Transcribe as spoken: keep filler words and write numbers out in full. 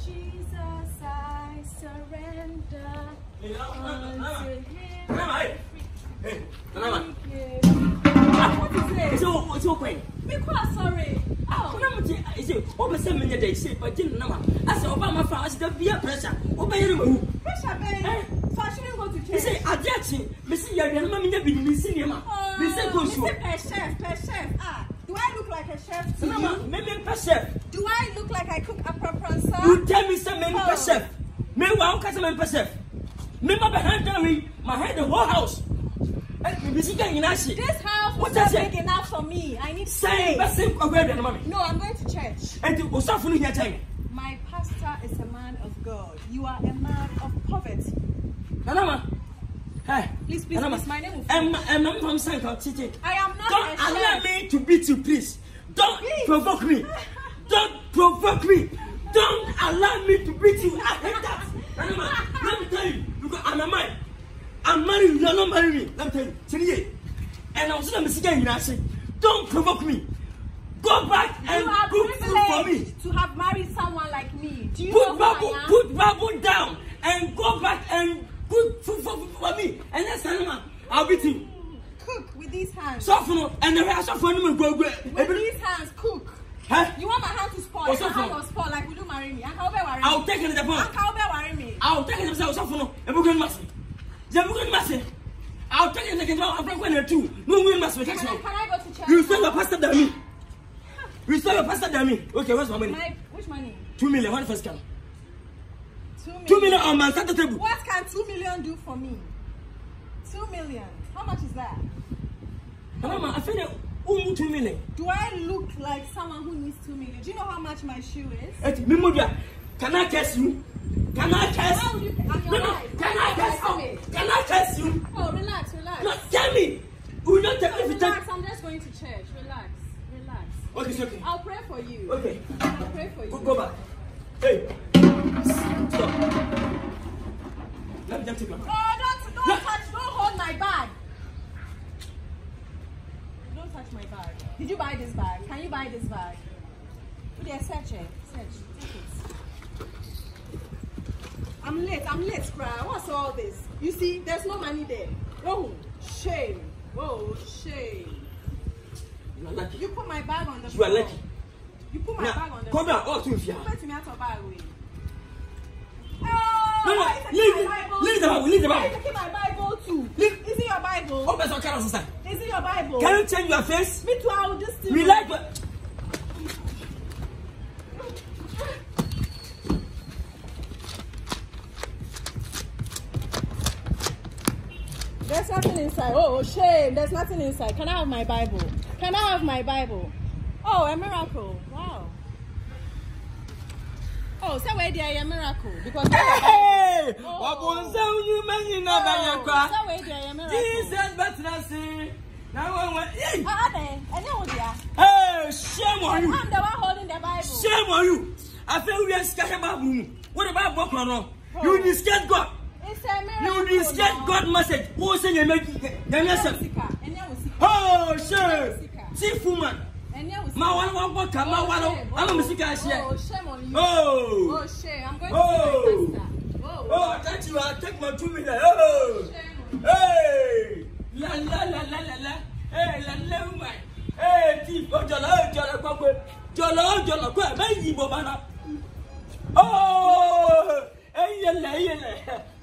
Jesus, I surrender unto him. Hey, Nana. What is it? It's all, it's all quick. Be quite sorry. Oh, Is it over seven days? Say, but didn't know. I said, Obama fast, there be a pressure. Obey you. pressure, babe. So I shouldn't go to church. You say, I get you. Missus Yagan, Mammy, never been missing him. Mister Gosu. Per chef, per chef. Ah, do I look like a chef to No, you? maybe per chef. Do I look like I cook a proper sir? You tell me some men per chef. Me, one customer per chef. Me, my behind me, my head, the whole house. This house was not big enough for me. I need space. No, I'm going to church. And my pastor is a man of God. You are a man of poverty. Hey, please, please, please, my name is. I'm from Sanka City. I am not. Don't allow me to beat you, please. Don't please. provoke me. Don't provoke me. Don't allow me to beat you. I hate that. Let me tell you, because I'm a man. I'm married, you're not married me. Let me tell you. And I was going to say, don't provoke me. Go back and you are cook food for me. To have married someone like me. Do you put know Babu, who I am? Put Babu down and go back and cook food for, for me. And next time I'll beat you. Cook with these hands. Soften and the rest of them go go. With these hands, cook. Huh? You want my hand to spoil? Your hand will spoil like we do marry me. I'll take it in the phone. I'll take it in the phone. And we're going to I'll take it again. I'm going to two. No, we must make it. Can I go to church? You sell your pastor than me. You sell your pastor than me. Okay, where's my money? My, which money? Two million. What the first count? Two million. Two million on my start the table. What can two million do for me? Two million. How much is that? Mama, I feel like two million. Do I look like someone who needs two million? Do you know how much my shoe is? It's Mimodia. Can I curse you? Can I curse How would you? I'm your no, no. wife. Can I curse you? Can I curse you? Oh, relax, relax. No, tell me. We don't tell no, me. Relax. I'm just going to church. Relax, relax. Okay, it's okay. I'll pray for you. Okay. I'll pray for you. Go, go back. Hey. Stop. Let me just take my bag. Oh, don't, don't no. touch. Don't hold my bag. Don't touch my bag. Did you buy this bag? Can you buy this bag? Yeah, search it. Search. Take it. I'm late, I'm late, cry. What's all this? You see, there's no money there. Oh, shame. Oh, shame. You are lucky. You put my bag on the You floor. are lucky. You put my now, bag on the come floor. down, oh, two feet. Put me out of bag way. Oh, no, no, leave, leave the Bible, leave the Bible. Why taking my Bible too? Leave. Is it your Bible? Oh, that's what kind of Is it your Bible? Can you change your face? Me too, I will just do relax. There's nothing inside. Oh, shame. There's nothing inside. Can I have my Bible? Can I have my Bible? Oh, a miracle. Wow. Oh, so where there a miracle? Because hey! Oh, so you man know that so where there a miracle? Jesus, but let's see. Now one hey! Ah, there. And there there. Hey, shame on you. I'm the one holding the Bible. Shame on you. I feel we are scared about room. What about book on? You discuss God. It's a miracle. You discuss God message. Who say you make the oh, sure. See, woman. Ma one one one come ma one. I'm a music here. Oh, shame on you. Oh. Oh, shame. I'm going oh. to see my pastor. Oh. Oh, I thought you I'll take my two million. Oh. Hey. La la la la la la. Hey, la la my. Hey, thief. Oh, jala, jala, jala, jala, jala, jala. Hey, you bobana. Oh. Hey, yele, yele.